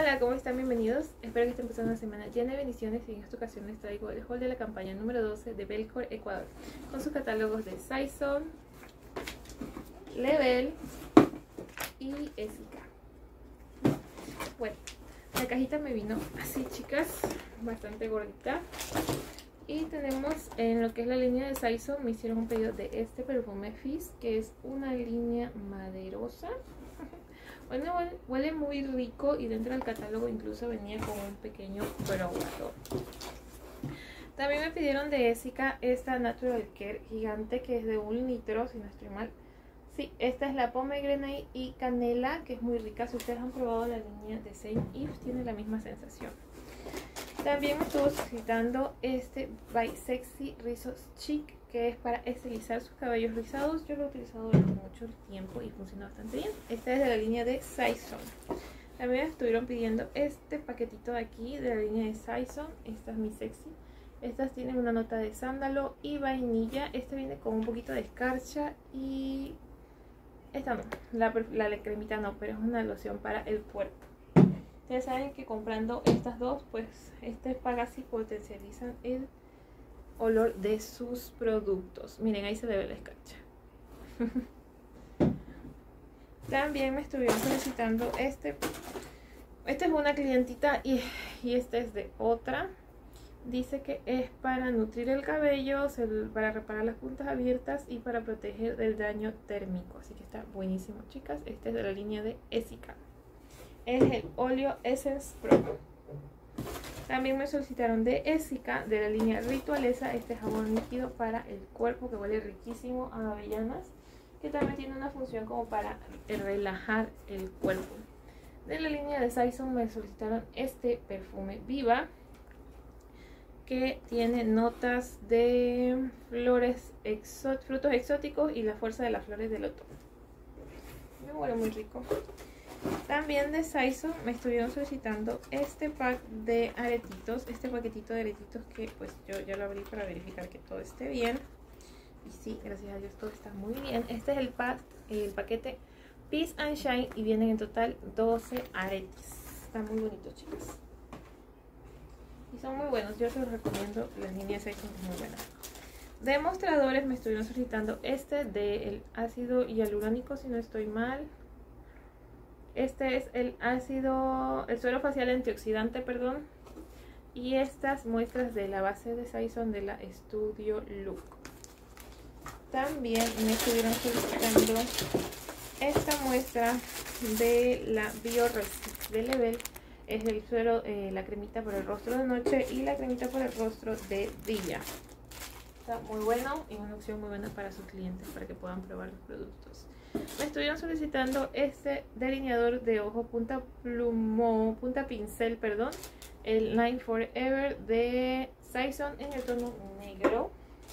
Hola, ¿cómo están? Bienvenidos. Espero que estén pasando una semana llena de bendiciones y en esta ocasión les traigo el haul de la campaña número 12 de Belcore Ecuador con sus catálogos de Saison, Level y Essica. Bueno, la cajita me vino así, chicas, bastante gordita. Y tenemos en lo que es la línea de Saison, me hicieron un pedido de este perfume Fizz, que es una línea maderosa. Bueno, huele muy rico y dentro del catálogo incluso venía con un pequeño probador. También me pidieron de Essica esta Natural Care gigante que es de 1 litro, si no estoy mal. Sí, esta es la Pomegranate y Canela, que es muy rica. Si ustedes han probado la línea de Saint Yves, tiene la misma sensación. También me estuvo solicitando este By Sexy Rizos Chic, que es para estilizar sus cabellos rizados. Yo lo he utilizado durante mucho tiempo y funciona bastante bien. Esta es de la línea de Saison. También me estuvieron pidiendo este paquetito de aquí de la línea de Saison. Esta es mi sexy. Estas tienen una nota de sándalo y vainilla. Este viene con un poquito de escarcha y esta no, la cremita no, pero es una loción para el cuerpo. Ustedes saben que comprando estas dos, pues este Pagasi potencializan el olor de sus productos. Miren, ahí se le ve la escarcha. También me estuvieron solicitando este es una clientita y este es de otra. Dice que es para nutrir el cabello, para reparar las puntas abiertas y para proteger del daño térmico. Así que está buenísimo, chicas. Este es de la línea de Essica. Es el Oleo Essence Pro. También me solicitaron de Essica, de la línea Ritualeza, este jabón líquido para el cuerpo que huele riquísimo a avellanas, que también tiene una función como para relajar el cuerpo. De la línea de Saison me solicitaron este perfume Viva, que tiene notas de frutos exóticos y la fuerza de las flores del otoño. Me huele muy rico. También de Saison me estuvieron solicitando este pack de aretitos, este paquetito de aretitos que pues yo ya lo abrí para verificar que todo esté bien. Y sí, gracias a Dios todo está muy bien. Este es el paquete Peace and Shine y vienen en total 12 aretes. Están muy bonitos, chicas. Y son muy buenos, yo se los recomiendo, las líneas Saison es muy buena. De mostradores me estuvieron solicitando este del ácido hialurónico, si no estoy mal. Este es el suero facial antioxidante, perdón. Y estas muestras de la base de Saison de la Studio Look. También me estuvieron solicitando esta muestra de la BioResist de Level. Es el suero, la cremita para el rostro de noche y la cremita para el rostro de día. Está muy bueno y una opción muy buena para sus clientes para que puedan probar los productos. Me estuvieron solicitando este delineador de ojo punta pincel, perdón, el Line Forever de Saison en el tono negro.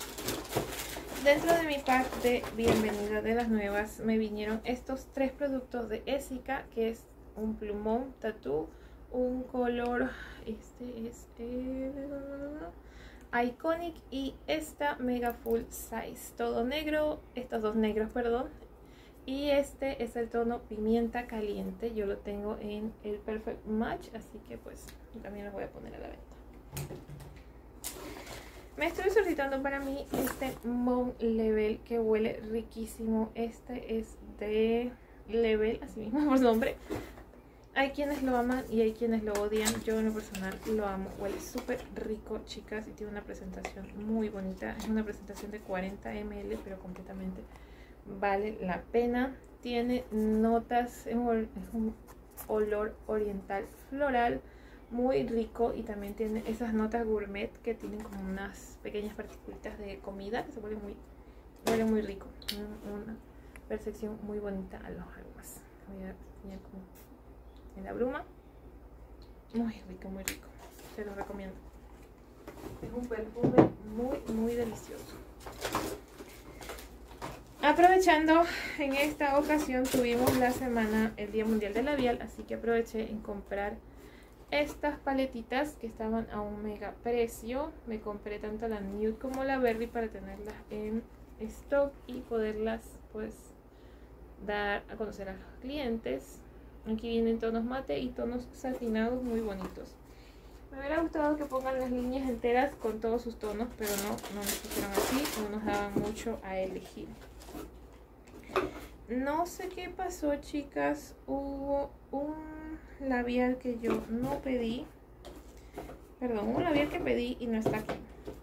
Dentro de mi pack de bienvenida de las nuevas me vinieron estos 3 productos de Essica, que es un plumón tattoo, un color, este es el Iconic y esta Mega Full Size, todo negro, estos dos negros, perdón. Y este es el tono pimienta caliente, yo lo tengo en el Perfect Match, así que pues también lo voy a poner a la venta. Me estoy solicitando para mí este Mon Level que huele riquísimo. Este es de Level, así mismo por nombre. Hay quienes lo aman y hay quienes lo odian. Yo en lo personal lo amo. Huele súper rico, chicas, y tiene una presentación muy bonita. Es una presentación de 40 ml, pero completamente vale la pena. Tiene notas, es un olor oriental floral muy rico y también tiene esas notas gourmet que tienen como unas pequeñas particulitas de comida que se huele muy rico. Una percepción muy bonita a los aromas. Voy a enseñar como en la bruma. Muy rico, muy rico. Se los recomiendo. Es un perfume muy delicioso. Aprovechando, en esta ocasión tuvimos la semana, el Día Mundial del Labial, así que aproveché en comprar estas paletitas que estaban a un mega precio. Me compré tanto la Nude como la Berry para tenerlas en stock y poderlas pues dar a conocer a los clientes. Aquí vienen tonos mate y tonos satinados muy bonitos. Me hubiera gustado que pongan las líneas enteras con todos sus tonos, pero no nos pusieron así, no nos daban mucho a elegir. No sé qué pasó, chicas. Hubo un labial que yo no pedí. Perdón, un labial que pedí y no está aquí.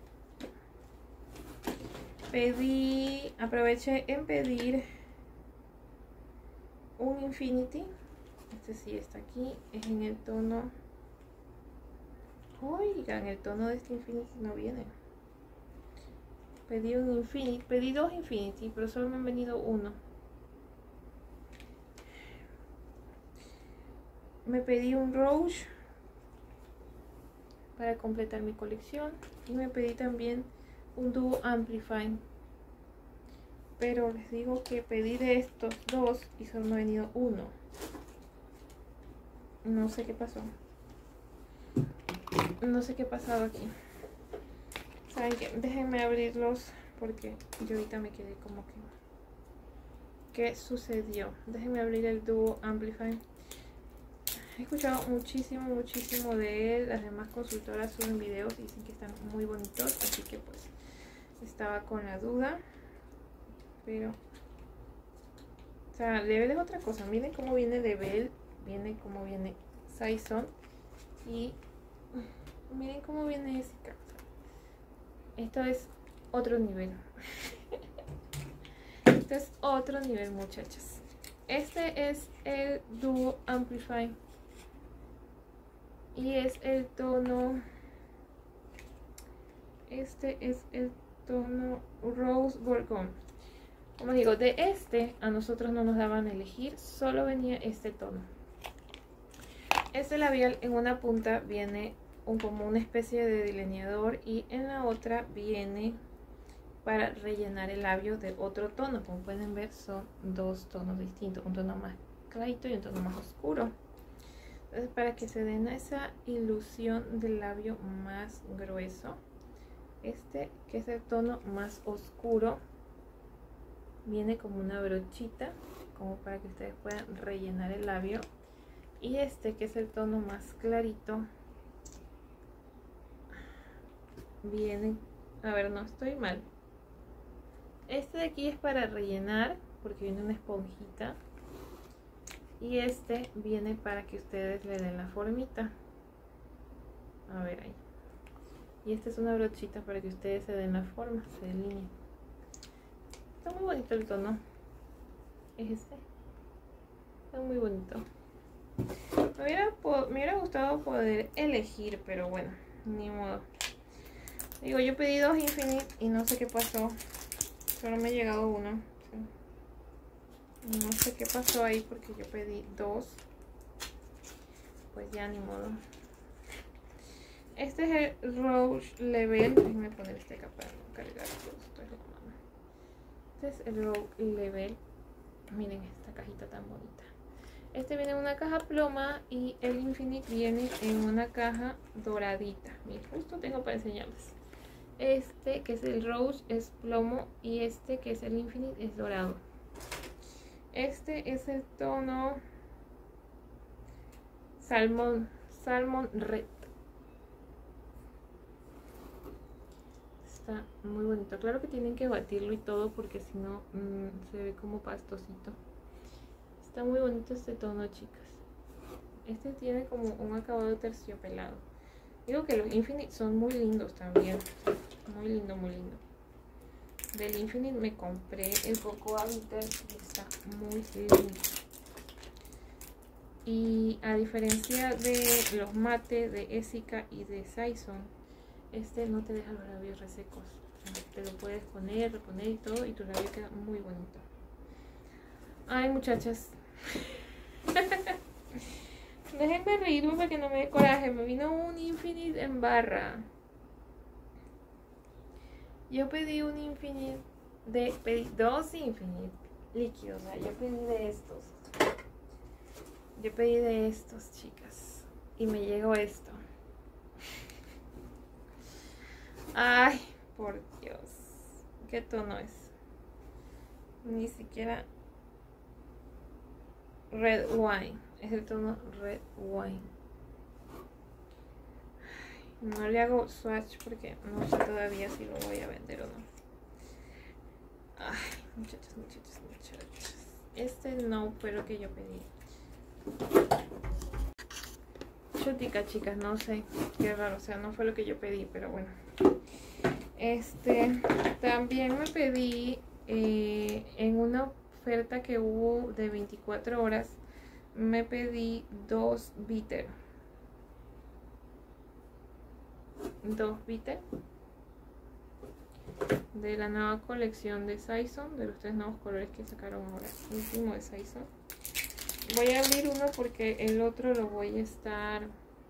Aproveché en pedir un Infinity. Este sí está aquí, es en el tono. Oigan, el tono de este Infinity no viene. Pedí un Infinity, pedí dos Infinity, pero solo me han venido uno. Me pedí un Rouge para completar mi colección y me pedí también un Duo Amplify, pero les digo que pedí de estos dos y solo me ha venido uno. No sé qué pasó, no sé qué ha pasado aquí. ¿Saben qué? Déjenme abrirlos porque yo ahorita me quedé como que ¿qué sucedió? Déjenme abrir el Duo Amplify. He escuchado muchísimo de él. Las demás consultoras suben videos y dicen que están muy bonitos, así que pues estaba con la duda. Pero, o sea, Level es otra cosa. Miren cómo viene Level, viene cómo viene Saison y miren cómo viene Jessica. Esto es otro nivel. Esto es otro nivel, muchachas. Este es el Duo Amplify y es el tono, este es el tono Rose Bourgogne. Como digo, de este a nosotros no nos daban a elegir, solo venía este tono. Este labial en una punta viene como una especie de delineador y en la otra viene para rellenar el labio de otro tono. Como pueden ver, son dos tonos distintos, un tono más clarito y un tono más oscuro. Entonces, para que se den esa ilusión del labio más grueso, este que es el tono más oscuro viene como una brochita, como para que ustedes puedan rellenar el labio. Y este que es el tono más clarito viene, a ver, no estoy mal, este de aquí es para rellenar porque viene una esponjita y este viene para que ustedes le den la formita. A ver ahí. Y esta es una brochita para que ustedes se den la forma, se delineen. Está muy bonito el tono. Es este. Está muy bonito. Me hubiera gustado poder elegir, pero bueno, ni modo. Digo, yo pedí dos Infinite y no sé qué pasó. Solo me ha llegado uno. No sé qué pasó ahí porque yo pedí dos. Pues ya ni modo. Este es el Rouge Level. Déjenme poner este acá para no cargar todo esto. Este es el Rouge Level. Miren esta cajita tan bonita. Este viene en una caja ploma y el Infinite viene en una caja doradita. Miren, justo tengo para enseñarles. Este que es el Rouge es plomo y este que es el Infinite es dorado. Este es el tono Salmon Red. Está muy bonito. Claro que tienen que batirlo y todo porque si no se ve como pastosito. Está muy bonito este tono, chicas. Este tiene como un acabado terciopelado. Digo que los Infinite son muy lindos también. Muy lindo, muy lindo. Del Infinite me compré el Cocoa Bitter y está muy lindo. Y a diferencia de los mate de Jessica y de Saison, este no te deja los labios resecos. Te lo puedes poner, reponer y todo y tu labio queda muy bonito. Ay, muchachas. Déjenme reírme para que no me dé coraje. Me vino un Infinite en barra. Yo pedí un Infinite pedí dos Infinite líquidos. O sea, yo pedí de estos. Yo pedí de estos, chicas. Y me llegó esto. Ay, por Dios. ¿Qué tono es? Ni siquiera red wine. Es el tono Red Wine. No le hago swatch porque no sé todavía si lo voy a vender o no. Ay, muchachos. Este no fue lo que yo pedí. Chutica, chicas, no sé. Qué raro, o sea, no fue lo que yo pedí, pero bueno. También me pedí en una oferta que hubo de 24 horas. Me pedí 2 bitter. 2 bitter de la nueva colección de Saison, de los 3 nuevos colores que sacaron ahora, último de Saison. Voy a abrir uno porque el otro lo voy a estar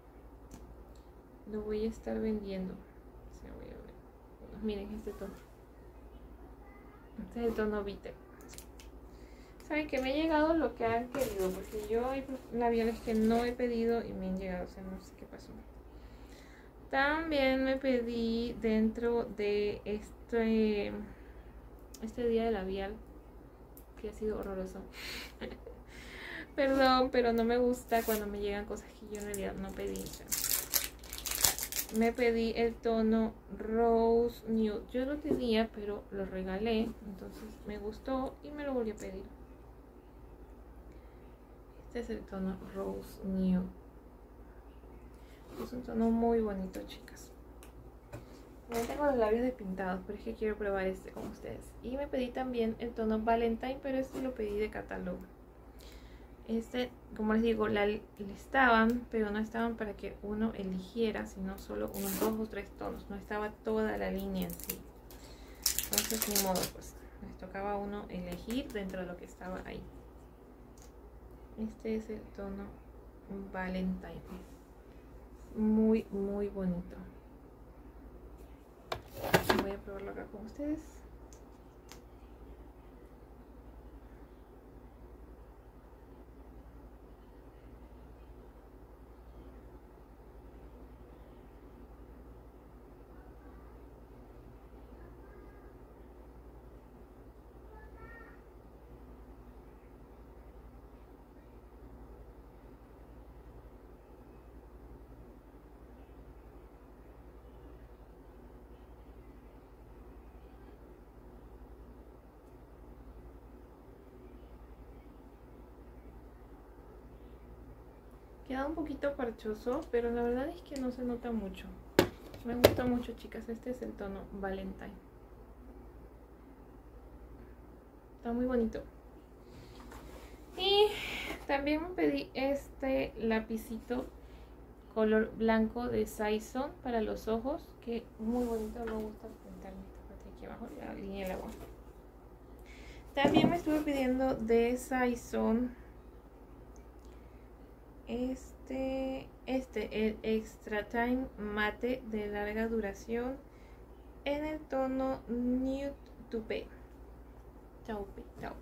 vendiendo. O sea, voy a ver. Miren este tono. Este es el tono bitter. Saben que me ha llegado lo que han querido, porque yo hay labiales que no he pedido y me han llegado, o sea, no sé qué pasó. También me pedí dentro de este día de labial, que ha sido horroroso. Perdón, pero no me gusta cuando me llegan cosas que yo en realidad no pedí. Me pedí el tono Rose Nude. Yo lo tenía, pero lo regalé, entonces me gustó y me lo volví a pedir. Este es el tono Rose Nude. Es un tono muy bonito, chicas. No tengo los labios despintados, pero es que quiero probar este con ustedes. Y me pedí también el tono Valentine, pero este lo pedí de catálogo. Este, como les digo, estaban, pero no estaban para que uno eligiera, sino solo unos 2 o 3 tonos. No estaba toda la línea en sí. Entonces, ni modo, pues les tocaba a uno elegir dentro de lo que estaba ahí. Este es el tono Valentine. Muy, muy bonito. Voy a probarlo acá con ustedes. Queda un poquito parchoso, pero la verdad es que no se nota mucho. Me gusta mucho, chicas. Este es el tono Valentine. Está muy bonito. Y también me pedí este lapicito color blanco de Saison para los ojos, que muy bonito. Me gusta pintarme esta parte de aquí abajo, la línea del agua. También me estuve pidiendo de Saison el Extra Time Mate de larga duración en el tono Nude Taupe. Taupe.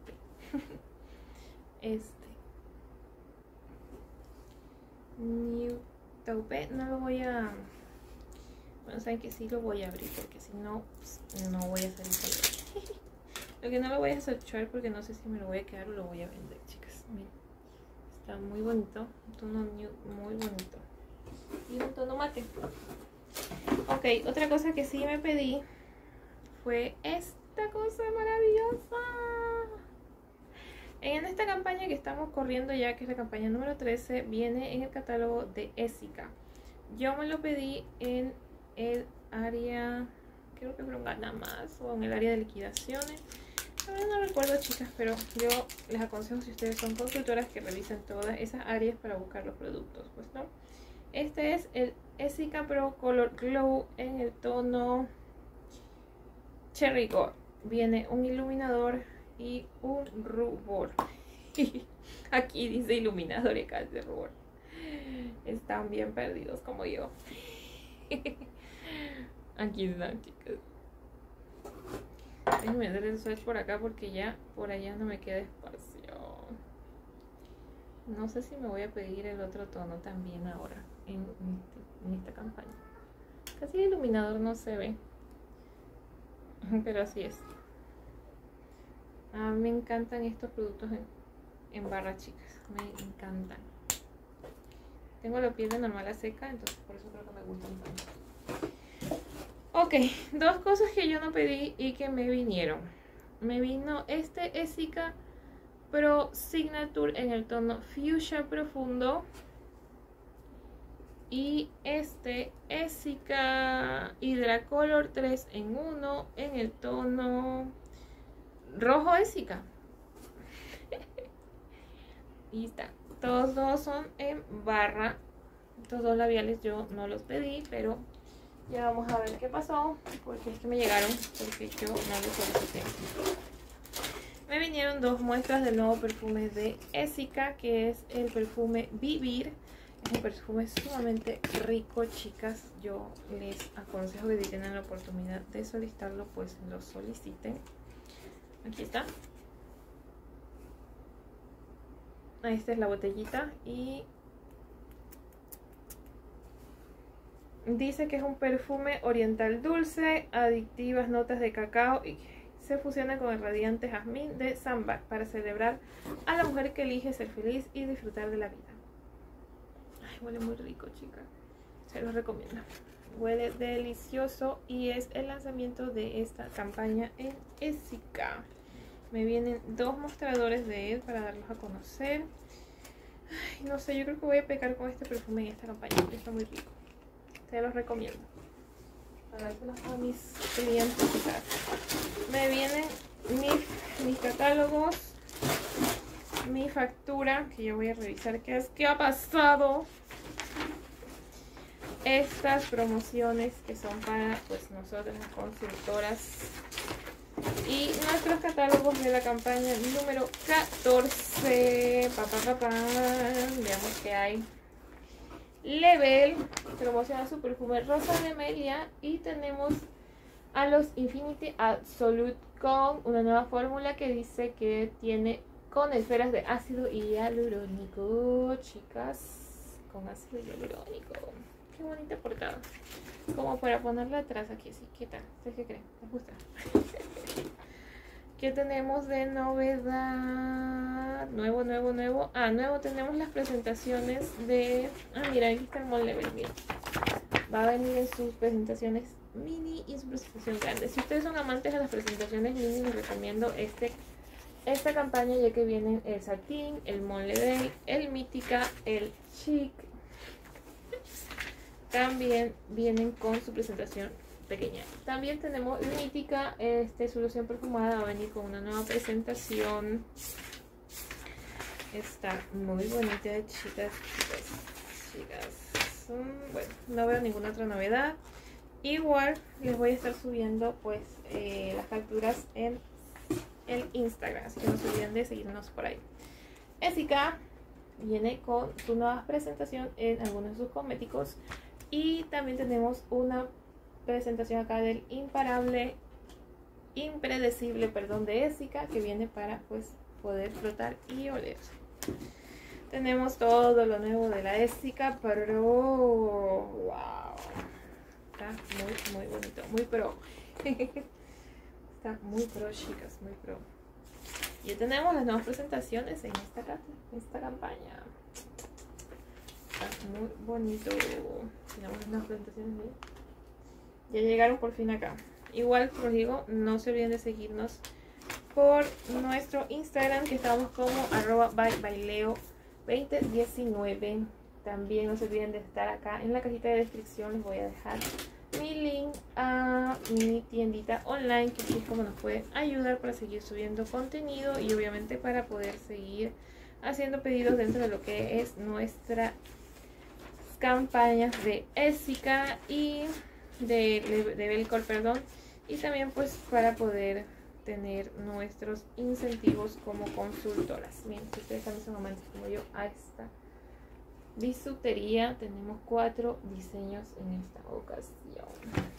Nude Taupe, no lo voy a... Bueno, saben que sí lo voy a abrir porque si no, pues, no voy a salir. Lo que no lo voy a swatchar porque no sé si me lo voy a quedar o lo voy a vender, chicas. Miren, está muy bonito, un tono nude muy bonito y un tono mate. Ok, otra cosa que sí me pedí fue esta cosa maravillosa. En esta campaña que estamos corriendo ya, que es la campaña número 13, viene en el catálogo de Essica. Yo me lo pedí en el área, creo que fueron Gana Más o en el área de liquidaciones. No recuerdo, chicas, pero yo les aconsejo, si ustedes son consultoras, que revisen todas esas áreas para buscar los productos, pues, ¿no? Este es el Essica Pro Color Glow en el tono Cherry Gold. Viene un iluminador y un rubor. Aquí dice iluminador y acá dice rubor. Están bien perdidos como yo. Aquí están, chicas. Déjenme dar el swatch por acá porque ya por allá no me queda espacio. No sé si me voy a pedir el otro tono también ahora en esta campaña. Casi el iluminador no se ve, pero así es. A mí me encantan estos productos en barra, chicas. Me encantan. Tengo la piel de normal a seca, entonces por eso creo que me gustan tanto. Ok, dos cosas que yo no pedí y que me vinieron. Me vino este Essica Pro Signature en el tono Fuchsia Profundo. Y este Essica Hydracolor 3 en 1 en el tono rojo Essica. Y está. Todos dos son en barra. Estos dos labiales yo no los pedí, pero ya vamos a ver qué pasó. Porque es que me llegaron, porque yo no los solicité. Me vinieron dos muestras del nuevo perfume de Essica, que es el perfume Vivir. Es un perfume sumamente rico, chicas. Yo les aconsejo que si tienen la oportunidad de solicitarlo, pues lo soliciten. Aquí está. Esta es la botellita y dice que es un perfume oriental dulce, adictivas notas de cacao y se fusiona con el radiante jazmín de Sambac para celebrar a la mujer que elige ser feliz y disfrutar de la vida. Ay, huele muy rico, chicas. Se los recomiendo. Huele delicioso y es el lanzamiento de esta campaña en Essica. Me vienen dos mostradores de él para darlos a conocer. Ay, no sé, yo creo que voy a pecar con este perfume en esta campaña porque está muy rico. Se los recomiendo para dárselos a mis clientes. Me vienen mis catálogos, mi factura, que yo voy a revisar qué ha pasado. Estas promociones que son para pues nosotras las consultoras. Y nuestros catálogos de la campaña número 14. Veamos qué hay. Level promociona su perfume Rosa de Amelia. Y tenemos a los Infinity Absolute con una nueva fórmula que dice que tiene con esferas de ácido hialurónico. Chicas, con ácido hialurónico. Qué bonita portada. Como para ponerla atrás aquí así. ¿Qué tal? ¿Ustedes qué creen? ¿Les gusta? ¿Qué tenemos de novedad? Nuevo. Nuevo tenemos las presentaciones de... mira, aquí está el Mall Level, mira. Va a venir en sus presentaciones mini y su presentación grande. Si ustedes son amantes de las presentaciones mini, les recomiendo esta campaña, ya que vienen el Satin, el Mall Level, el Mítica, el Chic. También vienen con su presentación pequeña. También tenemos Mítica, solución perfumada, va a venir con una nueva presentación. Está muy bonita, chicas. Bueno, no veo ninguna otra novedad. Igual les voy a estar subiendo pues las capturas en el Instagram, así que no se olviden de seguirnos por ahí. Essica viene con su nueva presentación en algunos de sus cosméticos. Y también tenemos una presentación acá del impredecible de Essica, que viene para pues poder frotar y oler. Tenemos todo lo nuevo de la Essica Pro. Wow, está muy bonito, muy pro. Está muy pro, chicas, muy pro. Y ya tenemos las nuevas presentaciones en esta campaña. Está muy bonito. Tenemos las nuevas presentaciones, miren. Ya llegaron por fin acá. Igual, como digo, no se olviden de seguirnos por nuestro Instagram, que estamos como @baileo2019. También no se olviden de estar acá en la cajita de descripción. Les voy a dejar mi link a mi tiendita online, que así es como nos puede ayudar para seguir subiendo contenido y obviamente para poder seguir haciendo pedidos dentro de lo que es nuestra campañas de Essica y de Belcor, perdón, y también pues para poder tener nuestros incentivos como consultoras. Miren, si ustedes también son amantes como yo a esta bisutería, tenemos 4 diseños en esta ocasión.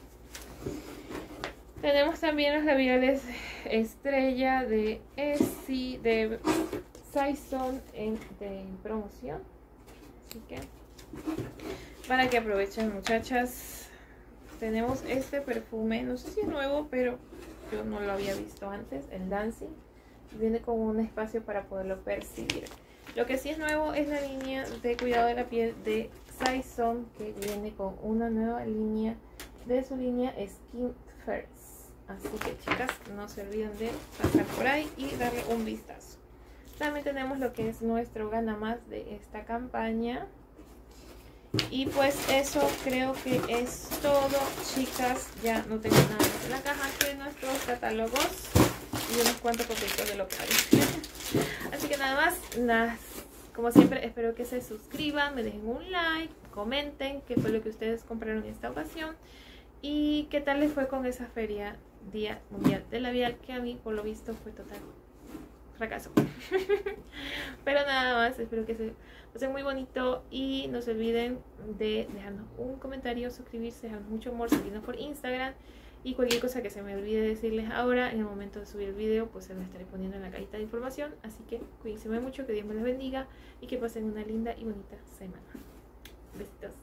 Tenemos también los labiales Estrella de Essie, de Saison en promoción, así que para que aprovechen, muchachas. Tenemos este perfume, no sé si es nuevo, pero yo no lo había visto antes, el Dancing. Viene con un espacio para poderlo percibir. Lo que sí es nuevo es la línea de cuidado de la piel de Saison, que viene con una nueva línea de su línea Skin First. Así que chicas, no se olviden de pasar por ahí y darle un vistazo. También tenemos lo que es nuestro gana más de esta campaña. Y pues eso creo que es todo, chicas. Ya no tengo nada más en la caja que nuestros catálogos y unos cuantos papelitos de local. Así que nada más, como siempre espero que se suscriban, me dejen un like, comenten qué fue lo que ustedes compraron en esta ocasión y qué tal les fue con esa feria Día Mundial del Labial, que a mí por lo visto fue total fracaso. Pero nada más, espero que se pasen muy bonito y no se olviden de dejarnos un comentario, suscribirse, dejarnos mucho amor, seguirnos por Instagram y cualquier cosa que se me olvide decirles ahora en el momento de subir el video, pues se lo estaré poniendo en la cajita de información. Así que cuídense mucho, que Dios me los bendiga y que pasen una linda y bonita semana. Besitos.